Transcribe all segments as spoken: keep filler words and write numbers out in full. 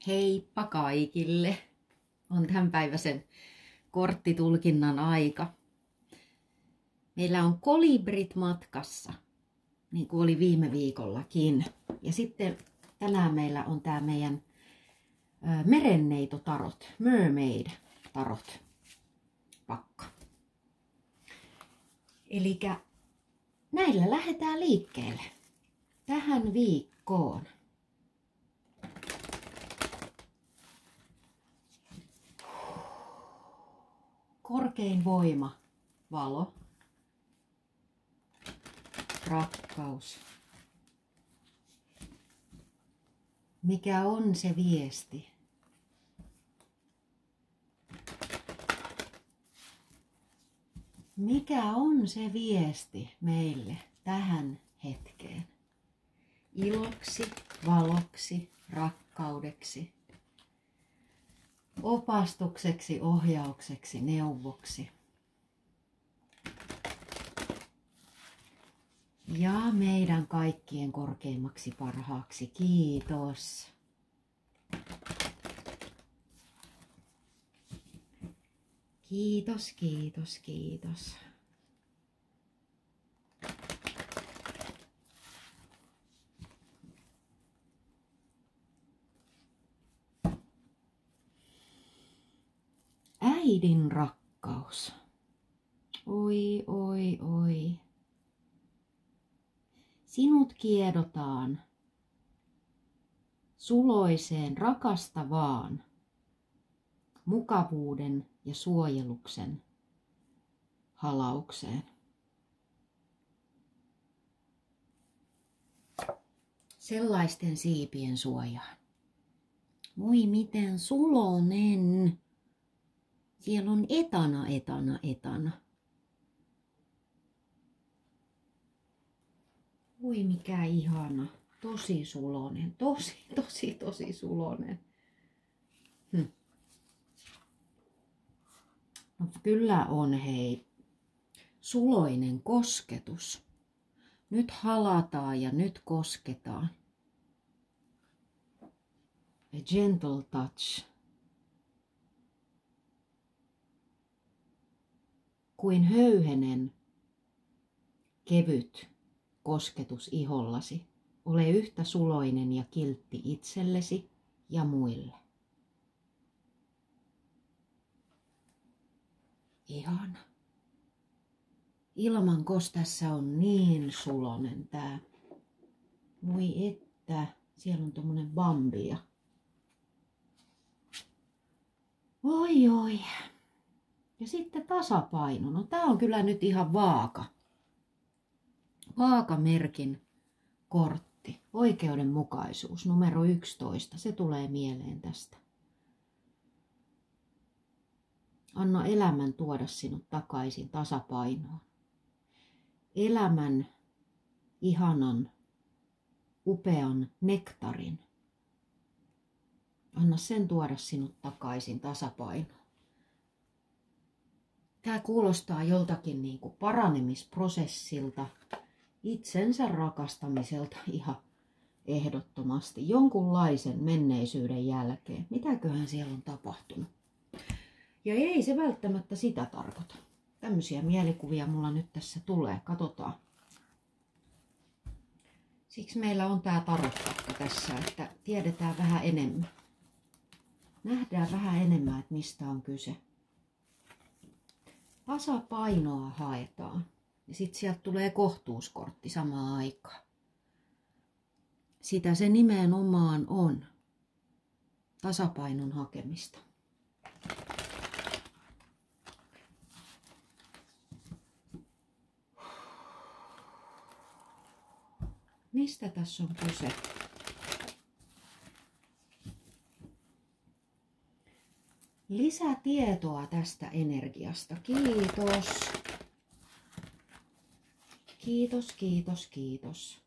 Heippa kaikille! On tämänpäiväisen korttitulkinnan aika. Meillä on kolibrit matkassa, niin kuin oli viime viikollakin. Ja sitten tänään meillä on tämä meidän merenneitotarot, mermaid-tarot pakka. Eli näillä lähdetään liikkeelle tähän viikkoon. Korkein voima, valo, rakkaus. Mikä on se viesti? Mikä on se viesti meille tähän hetkeen? Iloksi, valoksi, rakkaudeksi, opastukseksi, ohjaukseksi, neuvoksi. Ja meidän kaikkien korkeimmaksi parhaaksi. Kiitos. Kiitos, kiitos, kiitos. Äidin rakkaus. Oi, oi, oi. Sinut kiedotaan suloiseen, rakastavaan mukavuuden ja suojeluksen halaukseen. Sellaisten siipien suojaan. Voi miten sulonen. Siellä on etana, etana, etana. Voi mikä ihana. Tosi sulonen. Tosi, tosi, tosi sulonen. Hm. No kyllä on hei. Suloinen kosketus. Nyt halataan ja nyt kosketaan. A gentle touch. Kuin höyhenen kevyt kosketus ihollasi. Ole yhtä suloinen ja kiltti itsellesi ja muille. Ihana. Ilmankos tässä on niin sulonen tää. Voi että, siellä on tommonen bambia. Oi oi. Ja sitten tasapaino. No tää on kyllä nyt ihan vaaka. Vaakamerkin kortti. Oikeudenmukaisuus numero yksitoista. Se tulee mieleen tästä. Anna elämän tuoda sinut takaisin tasapainoon. Elämän ihanan, upean nektarin. Anna sen tuoda sinut takaisin tasapainoon. Tämä kuulostaa joltakin niin kuin paranemisprosessilta, itsensä rakastamiselta ihan ehdottomasti, jonkunlaisen menneisyyden jälkeen. Mitäköhän siellä on tapahtunut? Ja ei se välttämättä sitä tarkoita. Tämmöisiä mielikuvia mulla nyt tässä tulee. Katsotaan. Siksi meillä on tää tarotkakka tässä, että tiedetään vähän enemmän. Nähdään vähän enemmän, että mistä on kyse. Tasapainoa haetaan. Ja sitten sieltä tulee kohtuuskortti samaan aikaan. Sitä se nimenomaan on. Tasapainon hakemista. Mistä tässä on kyse? Lisätietoa tästä energiasta. Kiitos. Kiitos, kiitos, kiitos.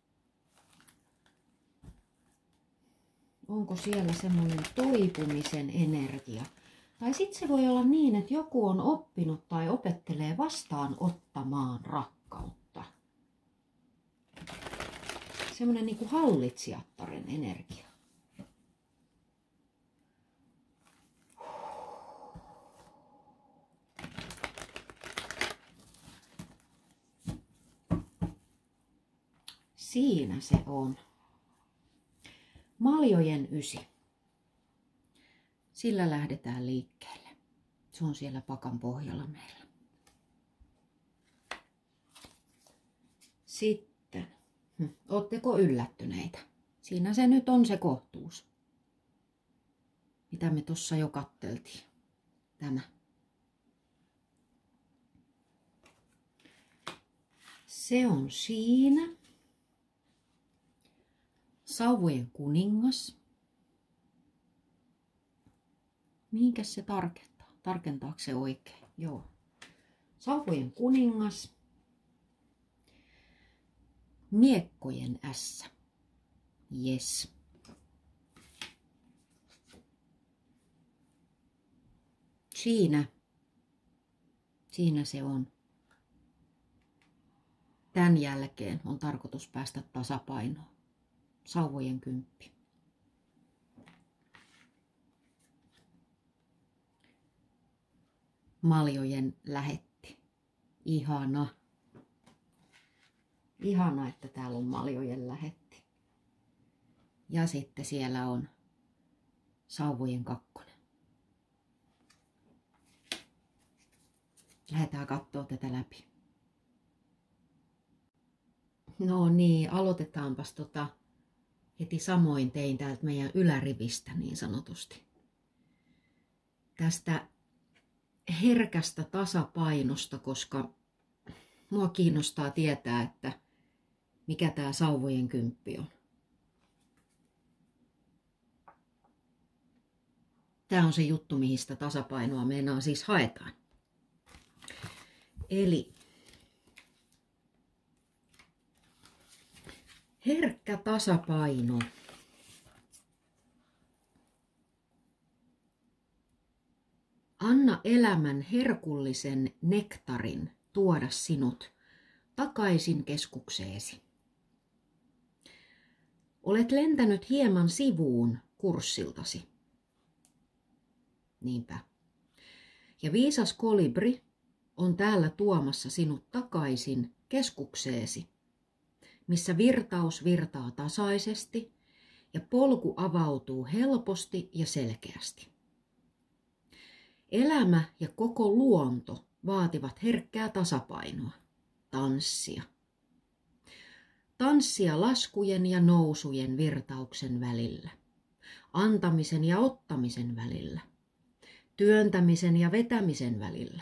Onko siellä semmoinen toipumisen energia? Tai sitten se voi olla niin, että joku on oppinut tai opettelee vastaanottamaan rakkautta. Semmoinen niin kuin hallitsijattaren energia. Siinä se on. Maljojen ysi. Sillä lähdetään liikkeelle. Se on siellä pakan pohjalla meillä. Sitten, ootteko yllättyneitä? Siinä se nyt on se kohtuus. Mitä me tuossa jo katteltiin. Tämä. Se on siinä. Sauvojen kuningas. Mihinkäs se tarkentaa? Tarkentaako se oikein? Joo. Sauvojen kuningas. Miekkojen ässä. Yes. Siinä. Siinä se on. Tämän jälkeen on tarkoitus päästä tasapainoon. Sauvojen kymppi. Maljojen lähetti. Ihana. Ihana, että täällä on maljojen lähetti. Ja sitten siellä on sauvojen kakkonen. Lähdetään katsoa tätä läpi. No niin, aloitetaanpas tota heti samoin tein täältä meidän ylärivistä niin sanotusti. Tästä herkästä tasapainosta, koska mua kiinnostaa tietää, että mikä tää sauvojen kymppi on. Tää on se juttu, mihin sitä tasapainoa meinaan siis haetaan. Eli herkkä tasapaino. Anna elämän herkullisen nektarin tuoda sinut takaisin keskukseesi. Olet lentänyt hieman sivuun kurssiltasi. Niinpä. Ja viisas kolibri on täällä tuomassa sinut takaisin keskukseesi, missä virtaus virtaa tasaisesti ja polku avautuu helposti ja selkeästi. Elämä ja koko luonto vaativat herkkää tasapainoa, tanssia. Tanssia laskujen ja nousujen virtauksen välillä, antamisen ja ottamisen välillä, työntämisen ja vetämisen välillä.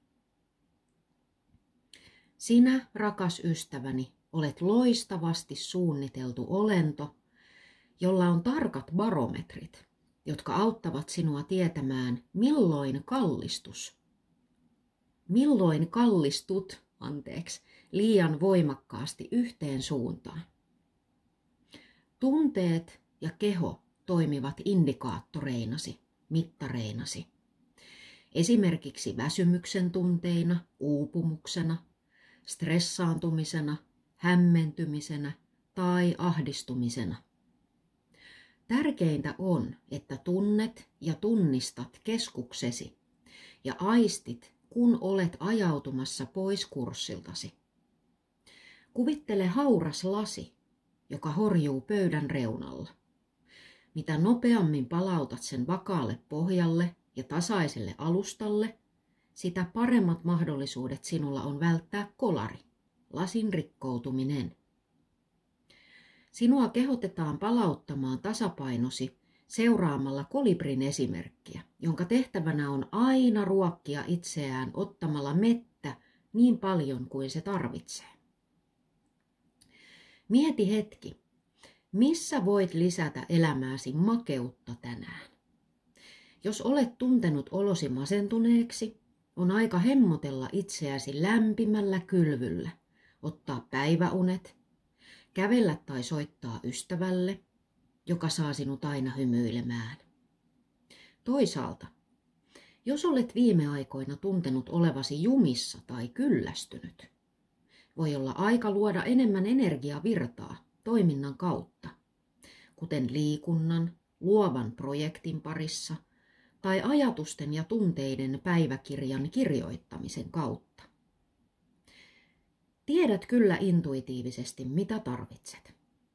Sinä, rakas ystäväni, olet loistavasti suunniteltu olento, jolla on tarkat barometrit, jotka auttavat sinua tietämään, milloin kallistus, milloin kallistut, anteeksi, liian voimakkaasti yhteen suuntaan. Tunteet ja keho toimivat indikaattoreinasi, mittareinasi. Esimerkiksi väsymyksen tunteina, uupumuksena, stressaantumisena, hämmentymisenä tai ahdistumisena. Tärkeintä on, että tunnet ja tunnistat keskuksesi ja aistit, kun olet ajautumassa pois kurssiltasi. Kuvittele hauras lasi, joka horjuu pöydän reunalla. Mitä nopeammin palautat sen vakaalle pohjalle ja tasaiselle alustalle, sitä paremmat mahdollisuudet sinulla on välttää kolari, lasin rikkoutuminen. Sinua kehotetaan palauttamaan tasapainosi seuraamalla kolibrin esimerkkiä, jonka tehtävänä on aina ruokkia itseään ottamalla mettä niin paljon kuin se tarvitsee. Mieti hetki, missä voit lisätä elämääsi makeutta tänään? Jos olet tuntenut olosi masentuneeksi, on aika hemmotella itseäsi lämpimällä kylvyllä, ottaa päiväunet, kävellä tai soittaa ystävälle, joka saa sinut aina hymyilemään. Toisaalta, jos olet viime aikoina tuntenut olevasi jumissa tai kyllästynyt, voi olla aika luoda enemmän energiavirtaa toiminnan kautta, kuten liikunnan, luovan projektin parissa tai ajatusten ja tunteiden päiväkirjan kirjoittamisen kautta. tiedät kyllä intuitiivisesti, mitä tarvitset.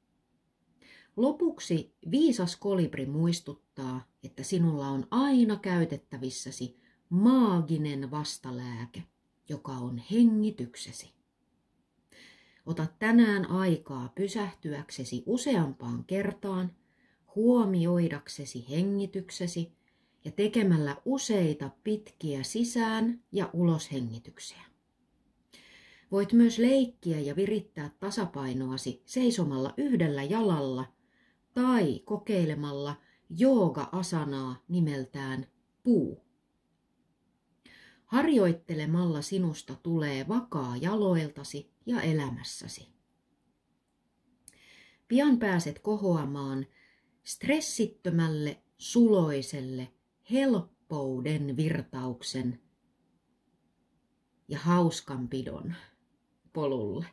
Lopuksi viisas kolibri muistuttaa, että sinulla on aina käytettävissäsi maaginen vastalääke, joka on hengityksesi. Ota tänään aikaa pysähtyäksesi useampaan kertaan, huomioidaksesi hengityksesi ja tekemällä useita pitkiä sisään- ja uloshengityksiä. Voit myös leikkiä ja virittää tasapainoasi seisomalla yhdellä jalalla tai kokeilemalla jooga-asanaa nimeltään puu. Harjoittelemalla sinusta tulee vakaa jaloiltasi ja elämässäsi. Pian pääset kohoamaan stressittömälle, suloiselle, helppouden virtauksen ja hauskanpidon polulle.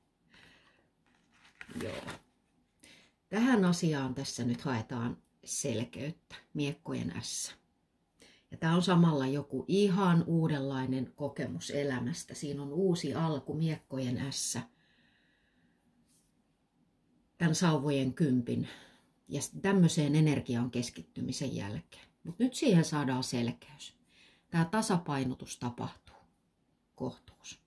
Joo. Tähän asiaan tässä nyt haetaan selkeyttä, miekkojen ässä. Ja tämä on samalla joku ihan uudenlainen kokemus elämästä. Siinä on uusi alku, miekkojen ässä, tämän sauvojen kympin ja tämmöiseen energiaan keskittymisen jälkeen. Mutta nyt siihen saadaan selkeys. Tämä tasapainotus tapahtuu, kohtuus.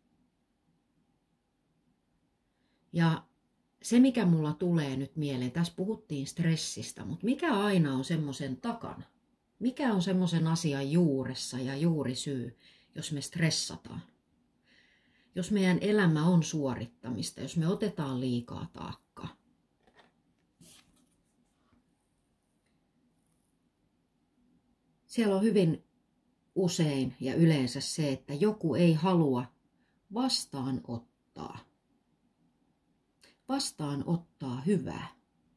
Ja se, mikä mulla tulee nyt mieleen, tässä puhuttiin stressistä, mutta mikä aina on semmoisen takana? Mikä on semmoisen asian juuressa ja juurisyy, jos me stressataan? Jos meidän elämä on suorittamista, jos me otetaan liikaa taakkaa. Siellä on hyvin usein ja yleensä se, että joku ei halua vastaanottaa. Vastaanottaa hyvää.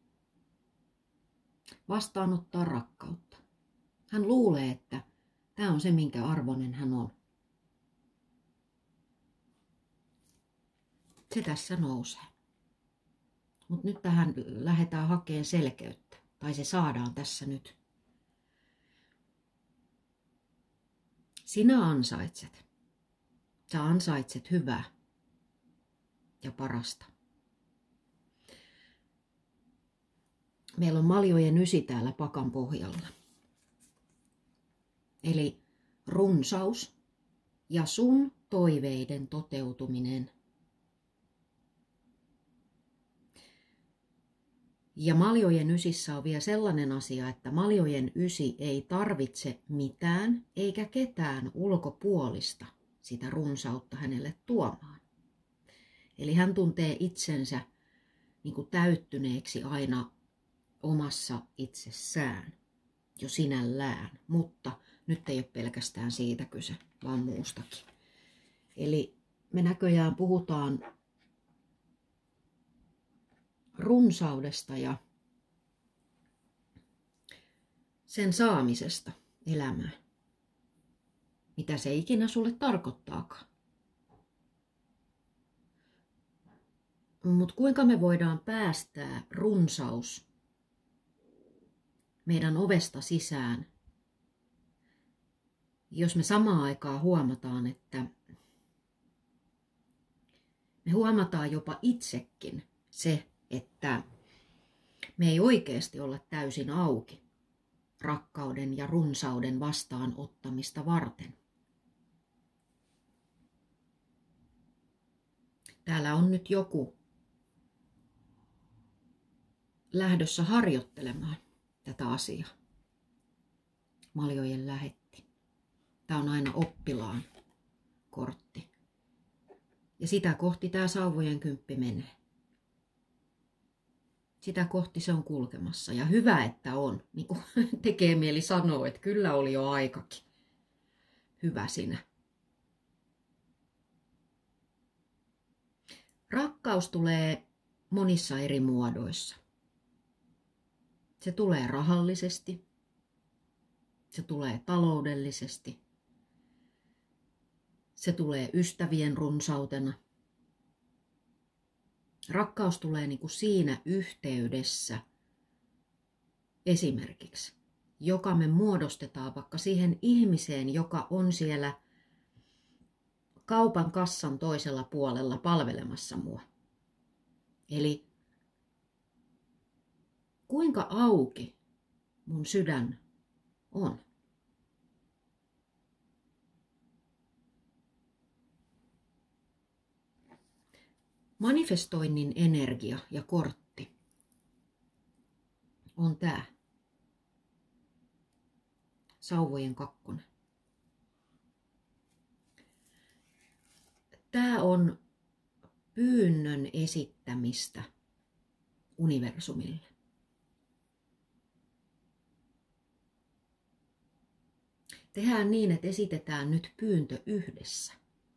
Vastaanottaa rakkautta. Hän luulee, että tämä on se, minkä arvoinen hän on. Se tässä nousee. Mutta nyt tähän lähdetään hakemaan selkeyttä. Tai se saadaan tässä nyt. Sinä ansaitset. Sä ansaitset hyvää ja parasta. Meillä on maljojen ysi täällä pakan pohjalla. Eli runsaus ja sun toiveiden toteutuminen. Ja maljojen ysissä on vielä sellainen asia, että maljojen ysi ei tarvitse mitään eikä ketään ulkopuolista sitä runsautta hänelle tuomaan. Eli hän tuntee itsensä niin kuin täyttyneeksi aina omassa itsessään jo sinällään, mutta nyt ei ole pelkästään siitä kyse, vaan muustakin. Eli me näköjään puhutaan runsaudesta ja sen saamisesta elämään. Mitä se ikinä sulle tarkoittaakaan. Mutta kuinka me voidaan päästää runsaus meidän ovesta sisään, jos me samaan aikaan huomataan, että me huomataan jopa itsekin se, että me ei oikeasti olla täysin auki rakkauden ja runsauden vastaanottamista varten. Täällä on nyt joku lähdössä harjoittelemaan tätä asiaa. Maljojen lähetti. Tämä on aina oppilaan kortti. Ja sitä kohti tämä sauvojen kymppi menee. Sitä kohti se on kulkemassa. Ja hyvä, että on. Niin kuin tekee mieli sanoa, että kyllä oli jo aikakin. Hyvä sinä. Rakkaus tulee monissa eri muodoissa. Se tulee rahallisesti. Se tulee taloudellisesti. Se tulee ystävien runsautena. Rakkaus tulee niin kuin siinä yhteydessä esimerkiksi, joka me muodostetaan vaikka siihen ihmiseen, joka on siellä kaupan kassan toisella puolella palvelemassa mua. Eli kuinka auki mun sydän on. Manifestoinnin energia ja kortti on tää. Sauvojen kakkonen. Tää on pyynnön esittämistä universumille. Tehdään niin, että esitetään nyt pyyntö yhdessä.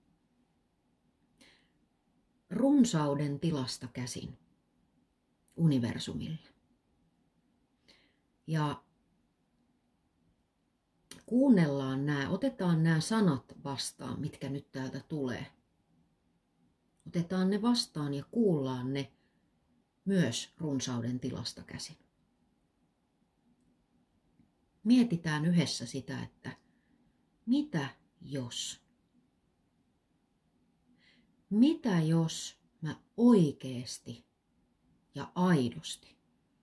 Runsauden tilasta käsin universumille. Ja kuunnellaan nämä, otetaan nämä sanat vastaan, mitkä nyt täältä tulee. Otetaan ne vastaan ja kuullaan ne myös runsauden tilasta käsin. Mietitään yhdessä sitä, että mitä jos? Mitä jos mä oikeesti ja aidosti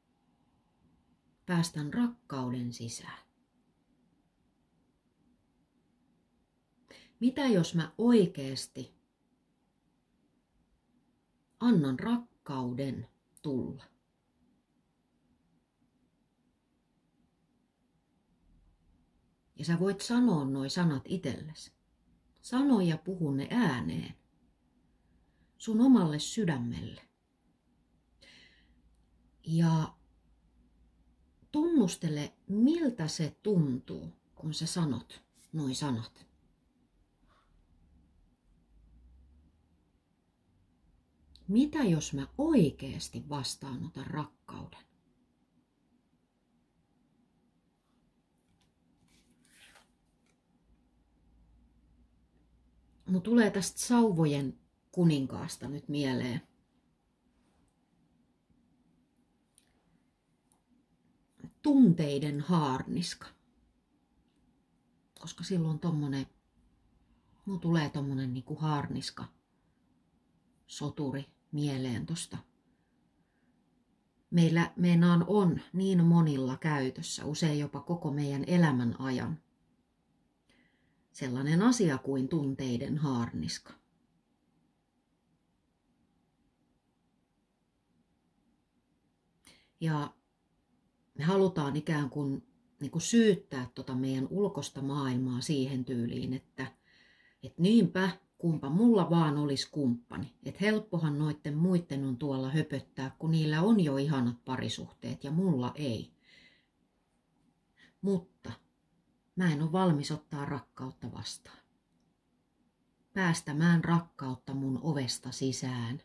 päästän rakkauden sisään? Mitä jos mä oikeesti annan rakkauden tulla? Ja sä voit sanoa noi sanat itsellesi. Sano ja puhu ne ääneen. Sun omalle sydämelle. Ja tunnustele, miltä se tuntuu, kun sä sanot noi sanat. Mitä jos mä oikeesti vastaanotan rakkauden? Mun tulee tästä sauvojen kuninkaasta nyt mieleen. Tunteiden haarniska. Koska silloin tommonen, mun tulee tommonen niinku haarniska soturi mieleen tosta. Meillä meinaan on niin monilla käytössä, usein jopa koko meidän elämän ajan, sellainen asia kuin tunteiden haarniska. Ja me halutaan ikään kuin, niin kuin syyttää tota meidän ulkoista maailmaa siihen tyyliin, että et niinpä, kumpa mulla vaan olisi kumppani. Että helppohan noitten muitten on tuolla höpöttää, kun niillä on jo ihanat parisuhteet ja mulla ei. Mutta mä en ole valmis ottaa rakkautta vastaan. Päästämään rakkautta mun ovesta sisään.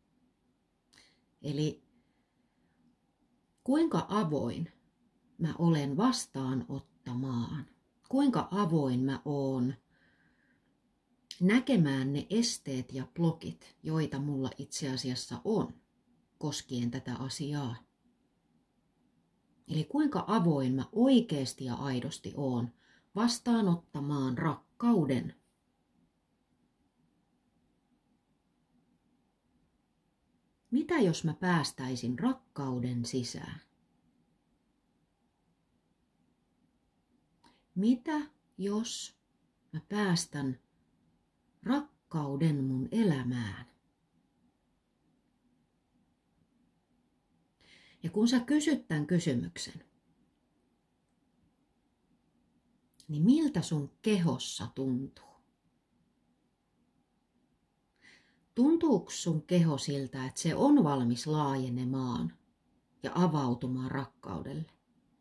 Eli kuinka avoin mä olen vastaanottamaan? Kuinka avoin mä oon näkemään ne esteet ja blokit, joita mulla itse asiassa on koskien tätä asiaa? Eli kuinka avoin mä oikeasti ja aidosti oon vastaanottamaan rakkauden? Mitä jos mä päästäisin rakkauden sisään? Mitä jos mä päästän rakkauden mun elämään? Ja kun sä kysyt tämän kysymyksen, niin miltä sun kehossa tuntuu? Tuntuuko sun keho siltä, että se on valmis laajenemaan ja avautumaan rakkaudelle?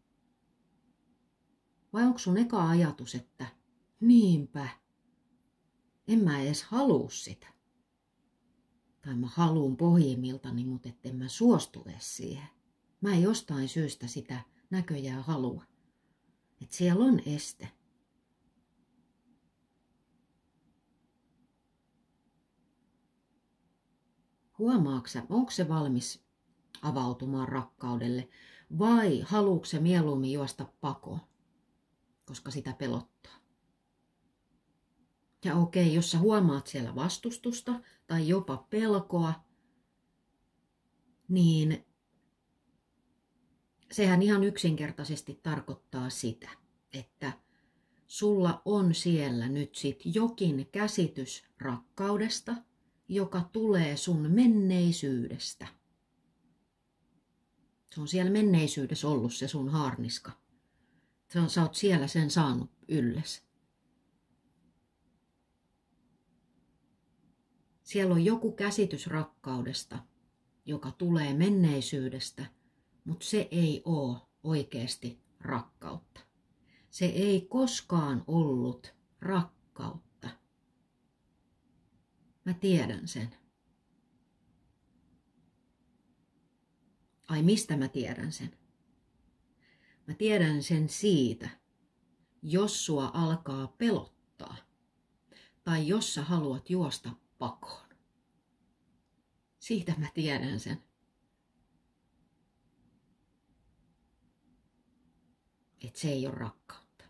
Vai onko sun eka ajatus, että niinpä, en mä edes halua sitä. Tai mä haluun pohjimmiltani, mutta etten mä suostu edes siihen. Mä en jostain syystä sitä näköjään halua. Että siellä on este. Huomaatko sä, onko se valmis avautumaan rakkaudelle vai haluuko se mieluummin juosta pakoon, koska sitä pelottaa? Ja okei, jos sä huomaat siellä vastustusta tai jopa pelkoa, niin sehän ihan yksinkertaisesti tarkoittaa sitä, että sulla on siellä nyt sit jokin käsitys rakkaudesta, joka tulee sun menneisyydestä. Se on siellä menneisyydessä ollut se sun haarniska. Sä oot siellä sen saanut ylles. Siellä on joku käsitys rakkaudesta, joka tulee menneisyydestä, mutta se ei ole oikeasti rakkautta. Se ei koskaan ollut rakkautta. Mä tiedän sen. Ai mistä mä tiedän sen? Mä tiedän sen siitä, jos sua alkaa pelottaa tai jos sä haluat juosta pakoon. Siitä mä tiedän sen. Että se ei ole rakkautta.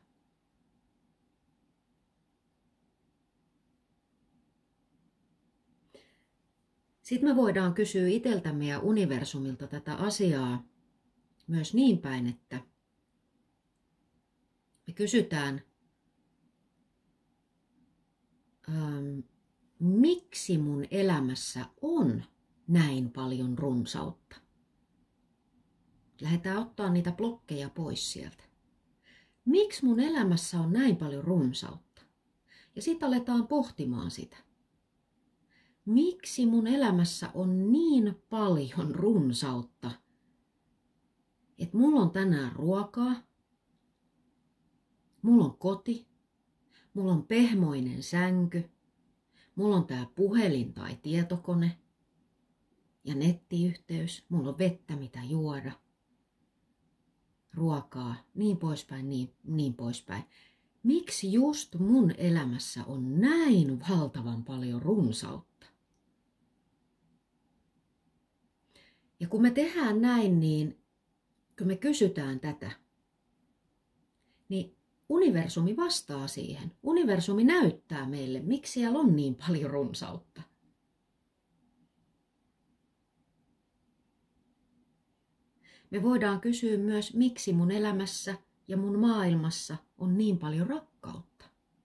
Sitten me voidaan kysyä itseltämme ja universumilta tätä asiaa myös niin päin, että me kysytään, ähm, miksi mun elämässä on näin paljon runsautta? Lähdetään ottaa niitä blokkeja pois sieltä. Miksi mun elämässä on näin paljon runsautta? Ja sitten aletaan pohtimaan sitä. Miksi mun elämässä on niin paljon runsautta, että mulla on tänään ruokaa, mulla on koti, mulla on pehmoinen sänky, mulla on tää puhelin tai tietokone ja nettiyhteys, mulla on vettä mitä juoda, ruokaa, niin poispäin, niin, niin poispäin. Miksi just mun elämässä on näin valtavan paljon runsautta? Ja kun me tehdään näin, niin kun me kysytään tätä, niin universumi vastaa siihen. Universumi näyttää meille, miksi siellä on niin paljon runsautta. Me voidaan kysyä myös, miksi mun elämässä ja mun maailmassa on niin paljon rakkautta.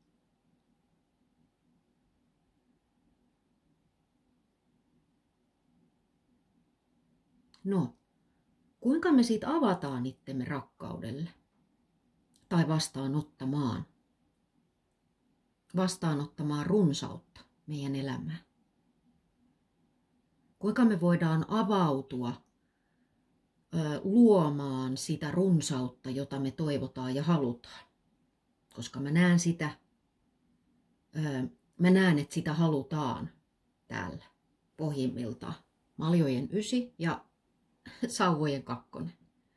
No, kuinka me siitä avataan itsemme rakkaudelle? Tai vastaanottamaan. Vastaanottamaan runsautta meidän elämään. Kuinka me voidaan avautua ö, luomaan sitä runsautta, jota me toivotaan ja halutaan. Koska mä näen sitä, ö, mä näen, että sitä halutaan täällä pohjimmiltaan. Maljojen ysi ja sauvojen kakkonen.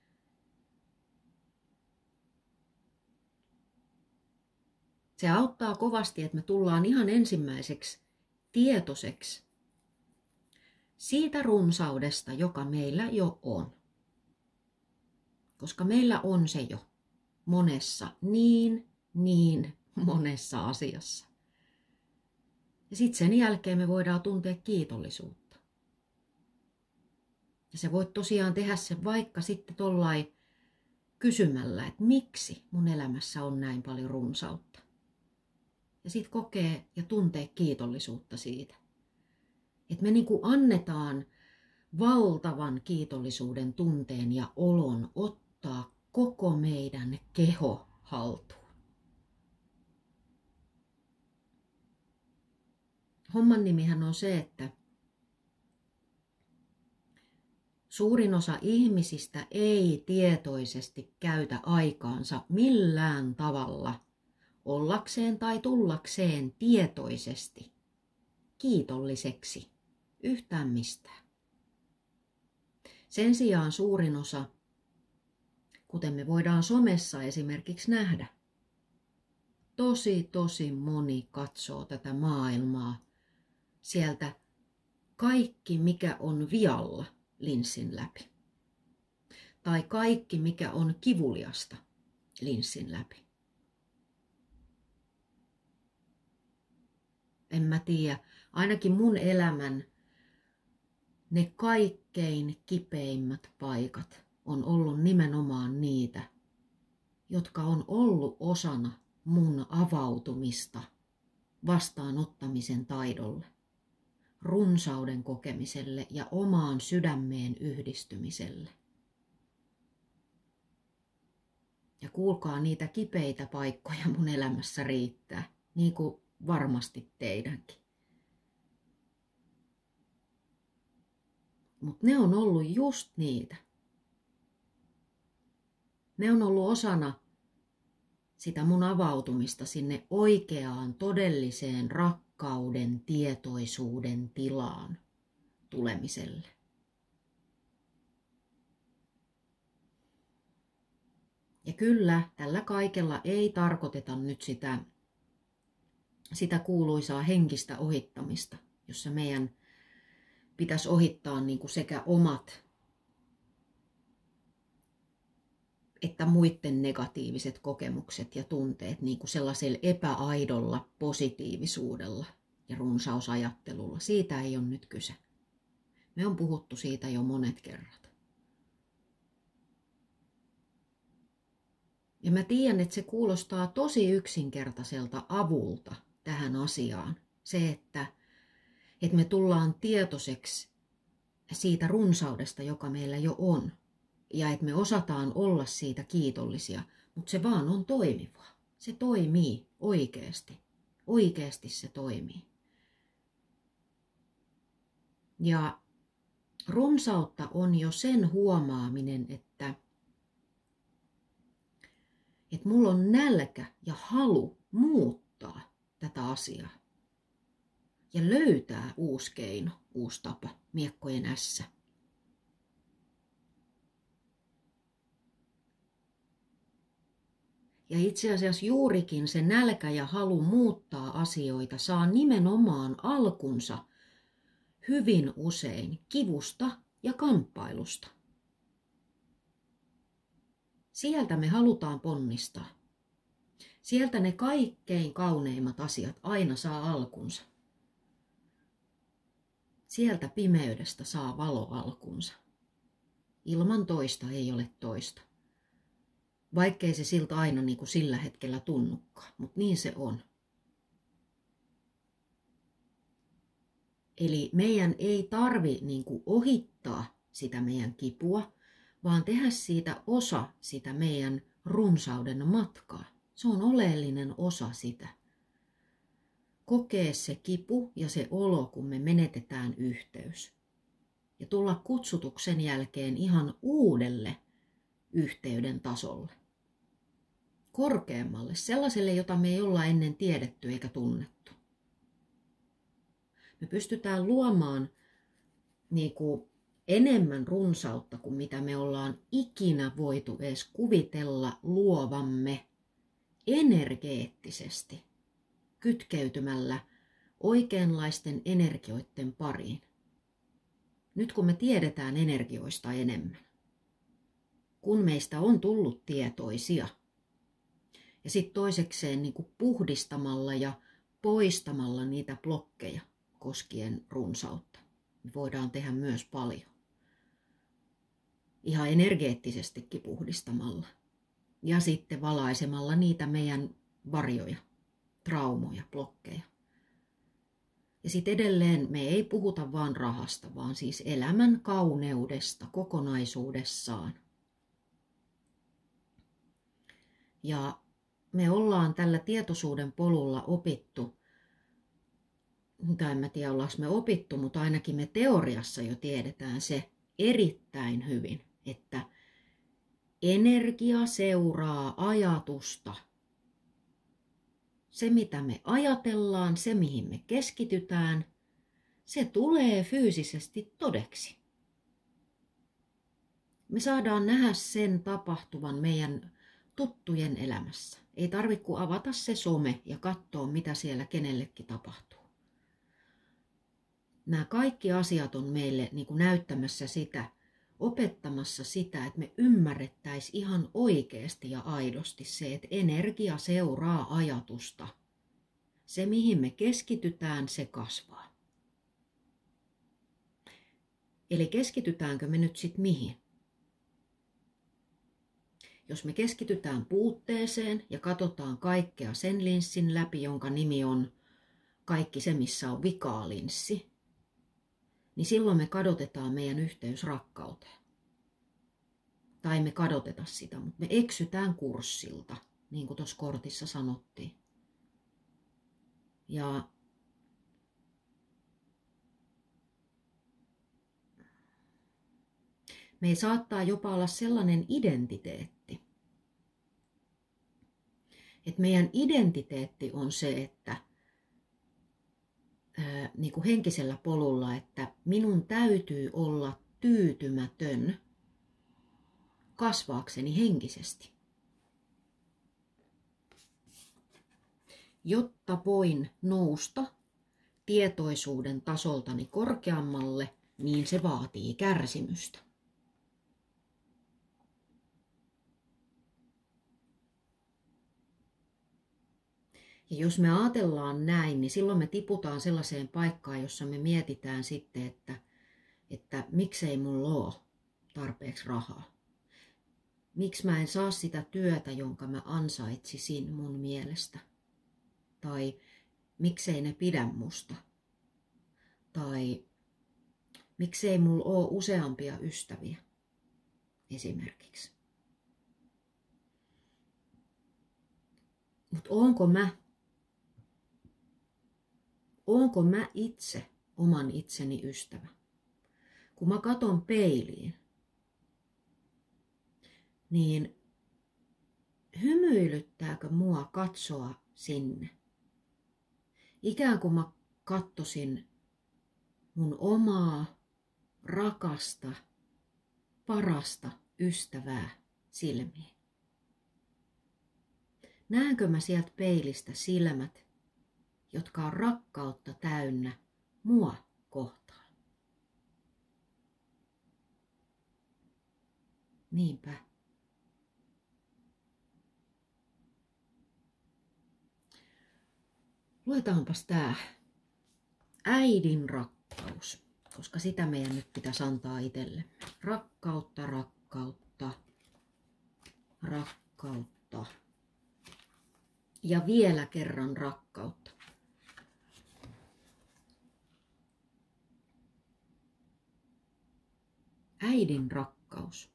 Se auttaa kovasti, että me tullaan ihan ensimmäiseksi tietoiseksi siitä runsaudesta, joka meillä jo on. Koska meillä on se jo monessa, niin, niin monessa asiassa. Ja sitten sen jälkeen me voidaan tuntea kiitollisuutta. Ja sä voit tosiaan tehdä sen vaikka sitten tollain kysymällä, että miksi mun elämässä on näin paljon runsautta. Ja sitten kokee ja tuntee kiitollisuutta siitä. Että me niinku annetaan valtavan kiitollisuuden tunteen ja olon ottaa koko meidän keho haltuun. Homman nimihän on se, että suurin osa ihmisistä ei tietoisesti käytä aikaansa millään tavalla ollakseen tai tullakseen tietoisesti kiitolliseksi yhtään mistään. Sen sijaan suurin osa, kuten me voidaan somessa esimerkiksi nähdä, tosi tosi moni katsoo tätä maailmaa sieltä kaikki mikä on vialla linssin läpi. Tai kaikki mikä on kivuliasta linssin läpi. en mä tiedä, ainakin mun elämän ne kaikkein kipeimmät paikat on ollut nimenomaan niitä, jotka on ollut osana mun avautumista vastaanottamisen taidolle, runsauden kokemiselle ja omaan sydämeen yhdistymiselle. Ja kuulkaa, niitä kipeitä paikkoja mun elämässä riittää, niin kuin varmasti teidänkin. Mutta ne on ollut just niitä. Ne on ollut osana sitä mun avautumista sinne oikeaan, todelliseen rakkauden, tietoisuuden tilaan tulemiselle. Ja kyllä, tällä kaikella ei tarkoiteta nyt sitä, sitä kuuluisaa henkistä ohittamista, jossa meidän pitäisi ohittaa niin kuin sekä omat että muiden negatiiviset kokemukset ja tunteet niin kuin sellaisella epäaidolla positiivisuudella ja runsausajattelulla. Siitä ei ole nyt kyse. Me on puhuttu siitä jo monet kerrat. Ja mä tiedän, että se kuulostaa tosi yksinkertaiselta avulta tähän asiaan. Se, että, että me tullaan tietoiseksi siitä runsaudesta, joka meillä jo on. Ja että me osataan olla siitä kiitollisia, mutta se vaan on toimivaa. Se toimii oikeasti. Oikeasti se toimii. Ja runsautta on jo sen huomaaminen, että, että mulla on nälkä ja halu muuttaa tätä asiaa. Ja löytää uusi keino, uusi tapa, miekkojen ässä. Ja itse asiassa juurikin se nälkä ja halu muuttaa asioita saa nimenomaan alkunsa hyvin usein kivusta ja kamppailusta. Sieltä me halutaan ponnistaa. Sieltä ne kaikkein kauneimmat asiat aina saa alkunsa. Sieltä pimeydestä saa valo alkunsa. Ilman toista ei ole toista. Vaikkei se siltä aina niin kuin sillä hetkellä tunnukaan, mutta niin se on. Eli meidän ei tarvi niin kuin ohittaa sitä meidän kipua, vaan tehdä siitä osa sitä meidän runsauden matkaa. Se on oleellinen osa sitä. Kokee se kipu ja se olo, kun me menetetään yhteys. Ja tulla kutsutuksen jälkeen ihan uudelle yhteyden tasolle. Korkeammalle, sellaiselle, jota me ei olla ennen tiedetty eikä tunnettu. Me pystytään luomaan niin kuin enemmän runsautta kuin mitä me ollaan ikinä voitu edes kuvitella luovamme energeettisesti kytkeytymällä oikeanlaisten energioiden pariin. Nyt kun me tiedetään energioista enemmän, kun meistä on tullut tietoisia, ja sitten toisekseen niin kuin puhdistamalla ja poistamalla niitä blokkeja koskien runsautta, me voidaan tehdä myös paljon. Ihan energeettisestikin puhdistamalla. Ja sitten valaisemalla niitä meidän varjoja, traumoja, blokkeja. Ja sitten edelleen me ei puhuta vaan rahasta, vaan siis elämän kauneudesta kokonaisuudessaan. Ja me ollaan tällä tietoisuuden polulla opittu, tai en mä tiedä ollaanko me opittu, mutta ainakin me teoriassa jo tiedetään se erittäin hyvin, että energia seuraa ajatusta. Se mitä me ajatellaan, se mihin me keskitytään, se tulee fyysisesti todeksi. Me saadaan nähdä sen tapahtuvan meidän tuttujen elämässä. Ei tarvitse kuin avata se some ja katsoa, mitä siellä kenellekin tapahtuu. Nämä kaikki asiat on meille niin kuin näyttämässä sitä, opettamassa sitä, että me ymmärrettäisiin ihan oikeasti ja aidosti se, että energia seuraa ajatusta. Se, mihin me keskitytään, se kasvaa. Eli keskitytäänkö me nyt sitten mihin? Jos me keskitytään puutteeseen ja katsotaan kaikkea sen linssin läpi, jonka nimi on kaikki se, missä on vikaa linssi, niin silloin me kadotetaan meidän yhteys rakkauteen. Tai me kadoteta sitä, mutta me eksytään kurssilta, niin kuin tuossa kortissa sanottiin. Ja me ei saattaa jopa olla sellainen identiteetti, että meidän identiteetti on se, että ää, niin kuin henkisellä polulla, että minun täytyy olla tyytymätön kasvaakseni henkisesti, jotta voin nousta tietoisuuden tasoltani korkeammalle, niin se vaatii kärsimystä. Ja jos me ajatellaan näin, niin silloin me tiputaan sellaiseen paikkaan, jossa me mietitään sitten, että, että miksei mulla ole tarpeeksi rahaa. Miksi mä en saa sitä työtä, jonka mä ansaitsisin mun mielestä? Tai miksei ne pidä musta? Tai miksei mulla ole useampia ystäviä esimerkiksi? Mutta onko mä, onko mä itse oman itseni ystävä? Kun mä katon peiliin, niin hymyilyttääkö mua katsoa sinne? Ikään kuin mä kattosin mun omaa, rakasta, parasta ystävää silmiin. Näenkö mä sieltä peilistä silmät, jotka on rakkautta täynnä mua kohtaan? Niinpä. Luetaanpas tää äidin rakkaus, koska sitä meidän nyt pitäisi antaa itsellemme. Rakkautta, rakkautta, rakkautta. Ja vielä kerran rakkautta. Äidin rakkaus.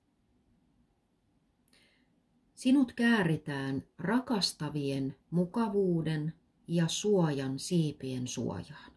Sinut kääritään rakastavien mukavuuden ja suojan siipien suojaan.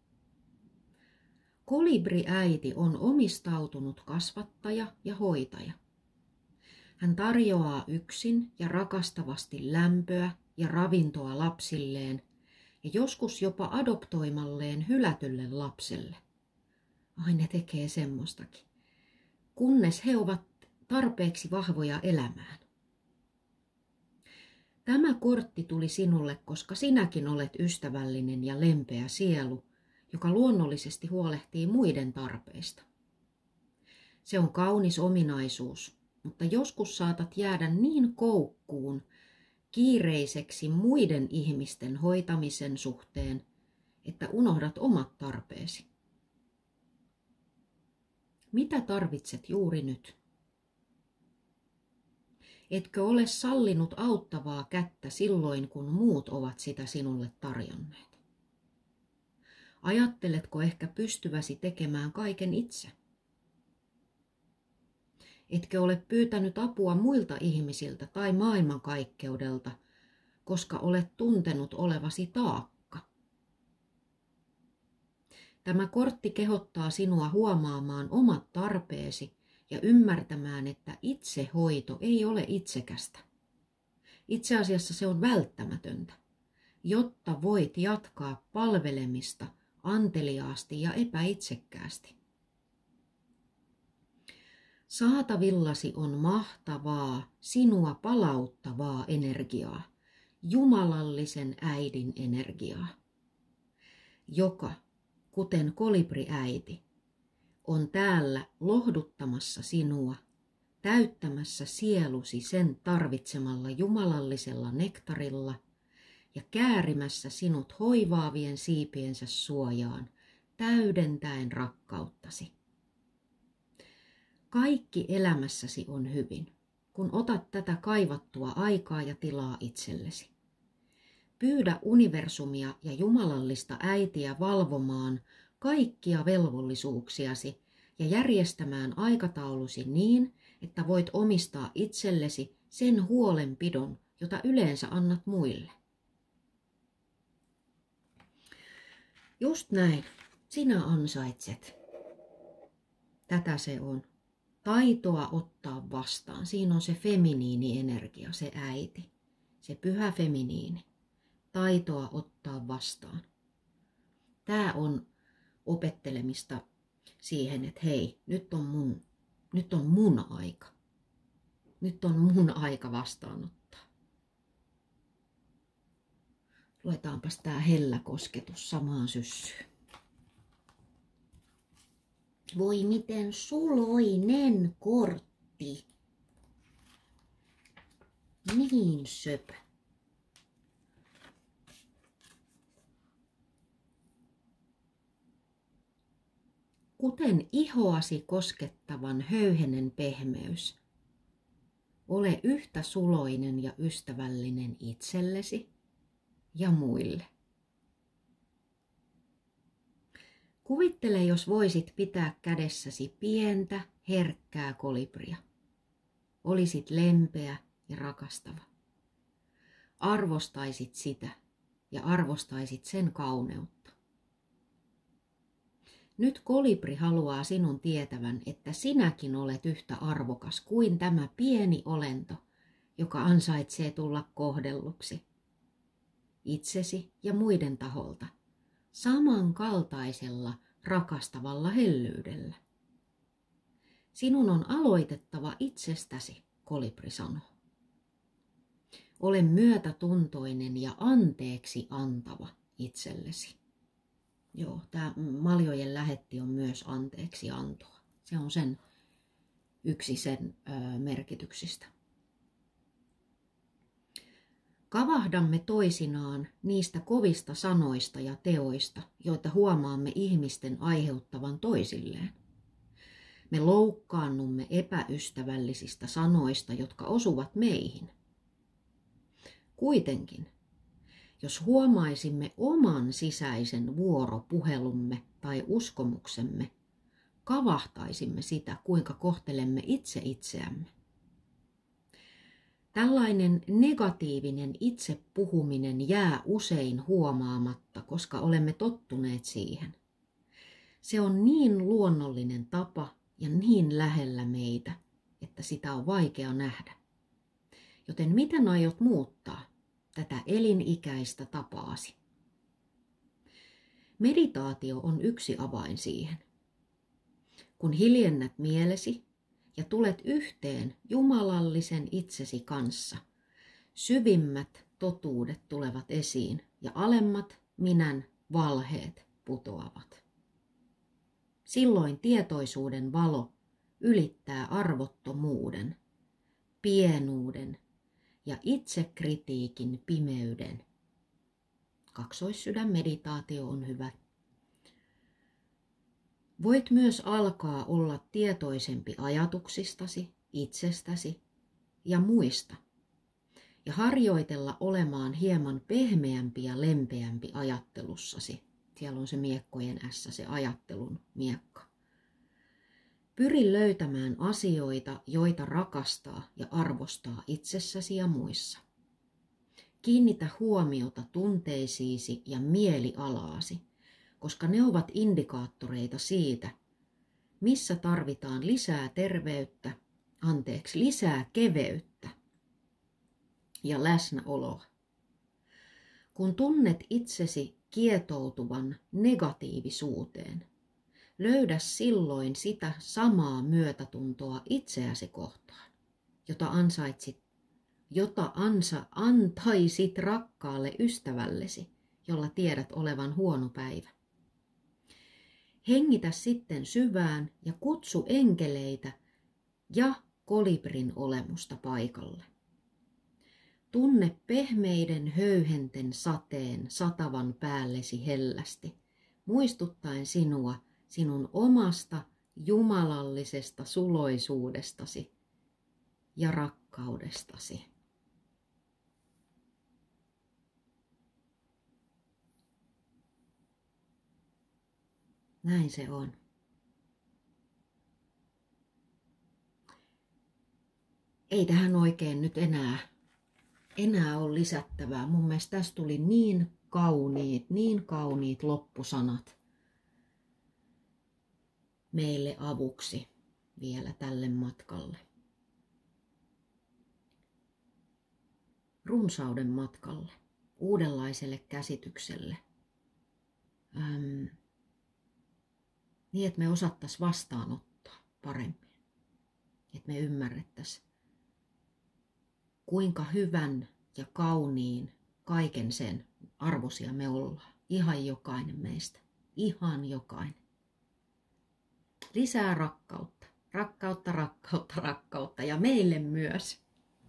Kolibriäiti on omistautunut kasvattaja ja hoitaja. Hän tarjoaa yksin ja rakastavasti lämpöä ja ravintoa lapsilleen ja joskus jopa adoptoimalleen hylätylle lapselle. Ai, ne tekee semmoistakin. Kunnes he ovat tarpeeksi vahvoja elämään. Tämä kortti tuli sinulle, koska sinäkin olet ystävällinen ja lempeä sielu, joka luonnollisesti huolehtii muiden tarpeista. Se on kaunis ominaisuus, mutta joskus saatat jäädä niin koukkuun, kiireiseksi muiden ihmisten hoitamisen suhteen, että unohdat omat tarpeesi. Mitä tarvitset juuri nyt? Etkö ole sallinut auttavaa kättä silloin, kun muut ovat sitä sinulle tarjonneet? Ajatteletko ehkä pystyväsi tekemään kaiken itse? Etkö ole pyytänyt apua muilta ihmisiltä tai maailmankaikkeudelta, koska olet tuntenut olevasi taakka? Tämä kortti kehottaa sinua huomaamaan omat tarpeesi ja ymmärtämään, että itsehoito ei ole itsekästä. Itse asiassa se on välttämätöntä, jotta voit jatkaa palvelemista anteliaasti ja epäitsekkäästi. Saatavillasi on mahtavaa, sinua palauttavaa energiaa, jumalallisen äidin energiaa, joka, kuten kolibriäiti, on täällä lohduttamassa sinua, täyttämässä sielusi sen tarvitsemalla jumalallisella nektarilla ja käärimässä sinut hoivaavien siipiensä suojaan, täydentäen rakkauttasi. Kaikki elämässäsi on hyvin, kun otat tätä kaivattua aikaa ja tilaa itsellesi. Pyydä universumia ja jumalallista äitiä valvomaan kaikkia velvollisuuksiasi ja järjestämään aikataulusi niin, että voit omistaa itsellesi sen huolenpidon, jota yleensä annat muille. Just näin, sinä ansaitset. Tätä se on. Taitoa ottaa vastaan. Siinä on se feminiini energia, se äiti, se pyhä feminiini. Taitoa ottaa vastaan. Tämä on opettelemista siihen, että hei, nyt on mun, nyt on mun aika. Nyt on mun aika vastaanottaa. Luetaanpas tää hellä kosketus samaan syssyyn. Voi miten suloinen kortti. Niin söpö. Kuten ihoasi koskettavan höyhenen pehmeys, ole yhtä suloinen ja ystävällinen itsellesi ja muille. Kuvittele, jos voisit pitää kädessäsi pientä, herkkää kolibria. Olisit lempeä ja rakastava. Arvostaisit sitä ja arvostaisit sen kauneutta. Nyt kolibri haluaa sinun tietävän, että sinäkin olet yhtä arvokas kuin tämä pieni olento, joka ansaitsee tulla kohdelluksi. Itsesi ja muiden taholta, samankaltaisella rakastavalla hellyydellä. Sinun on aloitettava itsestäsi, kolibri sanoo. Ole myötätuntoinen ja anteeksi antava itsellesi. Joo, tämä maljojen lähetti on myös anteeksi antoa. Se on sen yksi sen ö, merkityksistä. Kavahdamme toisinaan niistä kovista sanoista ja teoista, joita huomaamme ihmisten aiheuttavan toisilleen. Me loukkaannumme epäystävällisistä sanoista, jotka osuvat meihin. Kuitenkin, jos huomaisimme oman sisäisen vuoropuhelumme tai uskomuksemme, kavahtaisimme sitä, kuinka kohtelemme itse itseämme. Tällainen negatiivinen itsepuhuminen jää usein huomaamatta, koska olemme tottuneet siihen. Se on niin luonnollinen tapa ja niin lähellä meitä, että sitä on vaikea nähdä. Joten miten aiot muuttaa tätä elinikäistä tapaasi? Meditaatio on yksi avain siihen. Kun hiljennät mielesi ja tulet yhteen jumalallisen itsesi kanssa, syvimmät totuudet tulevat esiin ja alemmat minän valheet putoavat. Silloin tietoisuuden valo ylittää arvottomuuden, pienuuden ja itsekritiikin pimeyden. Kaksoissydänmeditaatio on hyvä. Voit myös alkaa olla tietoisempi ajatuksistasi, itsestäsi ja muista ja harjoitella olemaan hieman pehmeämpi ja lempeämpi ajattelussasi. Siellä on se miekkojen ässä, se ajattelun miekka. Pyri löytämään asioita, joita rakastaa ja arvostaa itsessäsi ja muissa. Kiinnitä huomiota tunteisiisi ja mielialaasi, koska ne ovat indikaattoreita siitä, missä tarvitaan lisää terveyttä, anteeksi, lisää keveyttä ja läsnäoloa. Kun tunnet itsesi kietoutuvan negatiivisuuteen, löydä silloin sitä samaa myötätuntoa itseäsi kohtaan, jota ansaitsit, jota ansa, antaisit rakkaalle ystävällesi, jolla tiedät olevan huono päivä. Hengitä sitten syvään ja kutsu enkeleitä ja kolibrin olemusta paikalle. Tunne pehmeiden höyhenten sateen satavan päällesi hellästi, muistuttaen sinua sinun omasta jumalallisesta suloisuudestasi ja rakkaudestasi. Näin se on. Ei tähän oikein nyt enää, enää ole lisättävää. Mun mielestä tässä tuli niin kauniit, niin kauniit loppusanat meille avuksi vielä tälle matkalle. Runsauden matkalle, uudenlaiselle käsitykselle. Ähm, niin, että me osattaisiin vastaanottaa paremmin. Että me ymmärrettäisiin, kuinka hyvän ja kauniin kaiken sen arvoisia me ollaan. Ihan jokainen meistä. Ihan jokainen. Lisää rakkautta. Rakkautta, rakkautta, rakkautta. Ja meille myös.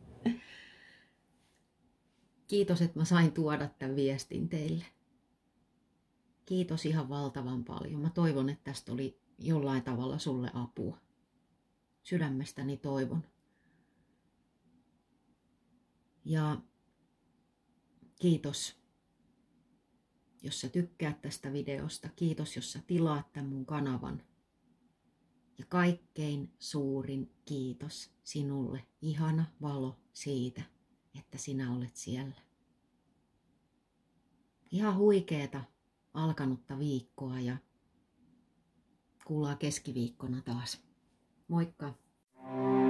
Kiitos, että mä sain tuoda tämän viestin teille. Kiitos ihan valtavan paljon. Mä toivon, että tästä oli jollain tavalla sulle apua. Sydämestäni toivon. Ja kiitos, jos sä tykkäät tästä videosta. Kiitos, jos sä tilaat tämän mun kanavan. Ja kaikkein suurin kiitos sinulle, ihana valo, siitä, että sinä olet siellä. Ihan huikeeta alkanutta viikkoa ja kuullaan keskiviikkona taas. Moikka!